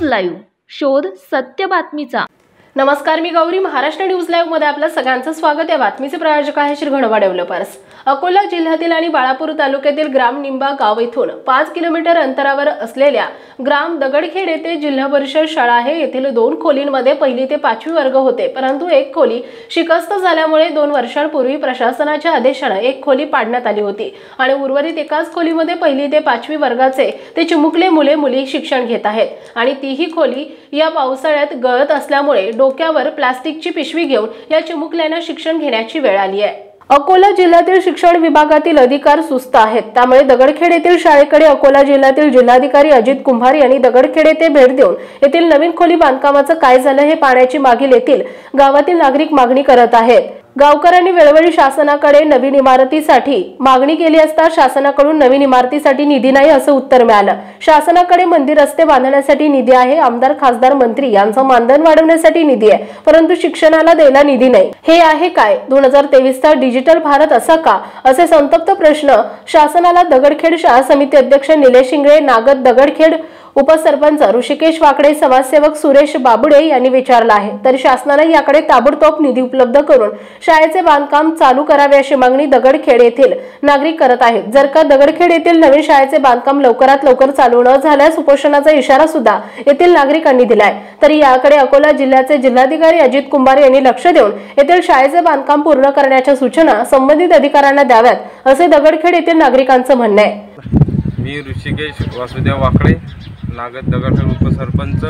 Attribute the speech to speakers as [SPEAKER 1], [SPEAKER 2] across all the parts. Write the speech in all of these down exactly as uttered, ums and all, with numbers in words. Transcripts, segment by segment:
[SPEAKER 1] Live, शोध सत्य बातमीचा।
[SPEAKER 2] नमस्कार, मी गौरी। महाराष्ट्र न्यूज लाईव्ह मध्ये आपलं सगळ्यांचं स्वागत आहे। बातमीचे प्रायोजक आहे श्री घनवा डेव्हलपर्स। अकोला जिल्ह्यातील आणि बाळापूर तालुक्यातील ग्राम निंबा गाव येथून पाच किलोमीटर अंतरावर असलेल्या ग्राम दगडखेड येथे जिल्हा परिषद शाळा आहे। येथील दोन खोलींमध्ये पहिली ते पाचवी वर्ग होते, परंतु एक खोली शिकस्त झाल्यामुळे दोन वर्षांपूर्वी प्रशासनाच्या आदेशाने एक खोली पाडण्यात आली होती आणि उर्वरित एकाच खोलीमध्ये पहिली ते पाचवी वर्गाचे ते चिमुकले मुले मुली शिक्षण घेत आहेत आणि तीही खोली या पावसाळ्यात गळत असल्यामुळे डोक्यावर प्लास्टिकची पिशवी घेऊन या चिमुकल्यांना शिक्षण घेण्याची वेळ आली आहे। अकोला जिल्ह्यातील शिक्षण विभागातील अधिकार सुस्त आहेत, त्यामुळे दगडखेड येथील शाळेकडे अकोला जिल्ह्यातील जिल्हाधिकारी अजित कुंभार यांनी दगडखेड येथे भेट देऊन येथील नवीन खोली बांधकामाचं काय झालं हे पाहण्याची मागील येथील गावातील नागरिक मागणी करत आहेत। गावकऱ्यांनी वेळोवेळी शासनाकडे नवीन इमारतीसाठी मागणी केली असता शासनाकडून नवीन इमारतीसाठी निधी नाही असं उत्तर मिळालं। शासनाकडे मंदिर रस्ते बांधण्यासाठी निधी आहे, आमदार खासदार मंत्री यांचं मानधन वाढवण्यासाठी निधी आहे, परंतु शिक्षणाला द्यायला निधी नाही। हे आहे काय दोन हजार तेवीस चा डिजिटल भारत असा का, असे संतप्त प्रश्न शासनाला दगडखेड शाळा समिती अध्यक्ष निलेश इंगळे, नागद दगडखेड उपसरपंच ऋषिकेश वाकडे, समाजसेवक सुरेश बाबुडे यांनी विचारला आहे। तर शासनाने याकडे ताबडतोब निधी उपलब्ध करून शाळेचे बांधकाम चालू करावे अशी मागणी दगडखेड येथील नागरिक करत आहेत। जर का दगडखेड येथील नवीन शाळेचे बांधकाम लवकरात लवकर चालू न झाल्यास उपोषणाचा इशारा सुद्धा येथील नागरिकांनी दिलाय। तरी याकडे अकोला जिल्ह्याचे जिल्हाधिकारी अजित कुंभार यांनी लक्ष देऊन येथील शाळेचे बांधकाम पूर्ण करण्याच्या सूचना संबंधित अधिकाऱ्यांना द्याव्यात असे दगडखेड येथील नागरिकांचं म्हणणं आहे।
[SPEAKER 3] मी ऋषिकेश वासुदेव वाकडे, नागद दगडखेड उपसरपंच।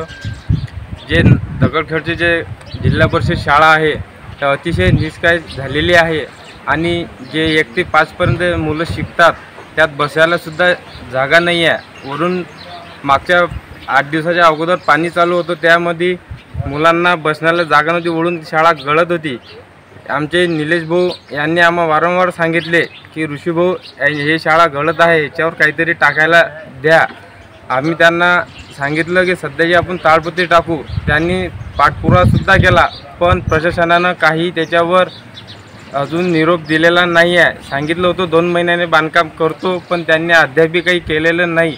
[SPEAKER 3] जे दगडखेडचे जे जिल्हा परिषद शाळा आहे ते अतिशय निष्काळ झालेली आहे आणि जे एक ते पाचपर्यंत मुलं शिकतात त्यात बसायला सुद्धा जागा नाही आहे। वरून मागच्या आठ दिवसाच्या अगोदर पाणी चालू होतं, त्यामध्ये मुलांना बसण्याला जागा नव्हती, वरून शाळा गळत होती। आमचे निलेश भाऊ यांनी आम्हाला वारंवार सांगितले की ऋषी भाऊ हे शाळा गळत आहे, याच्यावर काहीतरी टाकायला द्या। आम्ही त्यांना सांगितलं की सध्याची आपण ताळपत्री टाकू। त्यांनी पाठपुरावासुद्धा केला, पण प्रशासनानं काही त्याच्यावर अजून निरोप दिलेला नाही आहे। सांगितलं होतं दोन महिन्याने बांधकाम करतो, पण त्यांनी अद्यापही काही केलेलं नाही।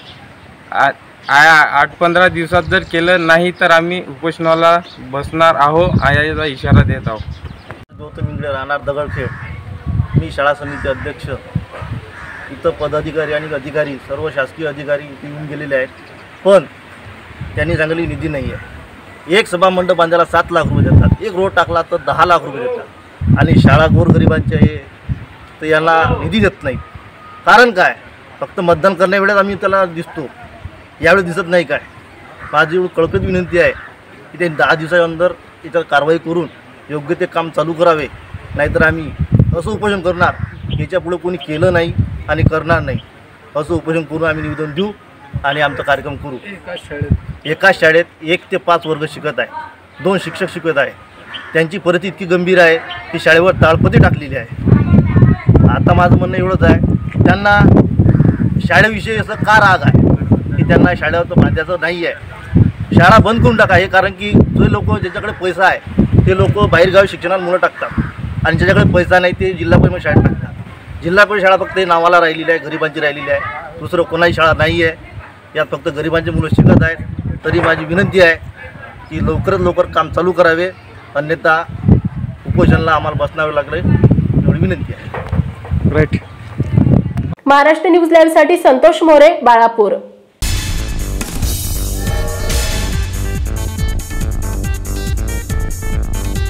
[SPEAKER 3] आठ पंधरा दिवसात जर केलं नाही तर आम्ही उपोषणाला बसणार आहोत याचा इशारा देत आहोत।
[SPEAKER 4] गौतम इंगळे, राहणार दगडखेड। मी शाळा समिती अध्यक्ष। इथं पदाधिकारी आणि अधिकारी सर्व शासकीय अधिकारी येऊन गेलेले आहेत, पण त्यांनी चांगली निधी नाही आहे। एक सभा मंडप बांधायला सात लाख रुपये देतात, एक रोड टाकला तर दहा लाख रुपये देतात आणि शाळा गोरगरिबांच्या हे तर यांना निधी देत नाही। कारण काय? फक्त मतदान करण्यावेळेस आम्ही त्याला दिसतो, यावेळी दिसत नाही। काय माझी एवढी कळकळीत विनंती आहे की ते दहा दिवसानंतर याच्यावर कारवाई करून योग्य ते काम चालू करावे, नाहीतर आम्ही असं उपोषण करणार याच्या पुढे कोणी केलं नाही आणि करणार नाही असं उपोषण करून आम्ही निवेदन देऊ आणि आमचा कार्यक्रम करू। एका शाळेत एका शाळेत एक ते पाच वर्ग शिकत आहे, दोन शिक्षक शिकत आहे, त्यांची परिस्थिती इतकी गंभीर आहे की शाळेवर ताळपत्री टाकलेली आहे। आता माझं म्हणणं एवढंच आहे, त्यांना शाळेविषयी असं का राग आहे की त्यांना शाळेवर तर बांधायचं नाही आहे, शाळा बंद करून टाका। हे कारण की जे लोक ज्याच्याकडे पैसा आहे ते लोक बाहेरगावी शिक्षणाला मुलं टाकतात आणि ज्याच्याकडे पैसा नाही ते जिल्हा परिषद शाळेत टाकतात। जिल्हा परिषद शाळा फक्त नावाला राहिलेली आहे, गरिबांची राहिलेली आहे, दुसरं कोणाही शाळा नाही आहे। यात फक्त गरिबांची मुलं शिकत आहेत। तरी माझी विनंती आहे की लवकरात लवकर काम चालू करावे, अन्यथा उपोषणाला आम्हाला बसणावे लागले एवढी विनंती आहे।
[SPEAKER 2] राईट। महाराष्ट्र न्यूज लाईव्ह साठी संतोष मोरे, बाळापूर।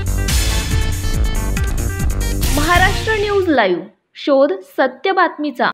[SPEAKER 1] महाराष्ट्र न्यूज लाईव्ह, शोध सत्य बातमीचा।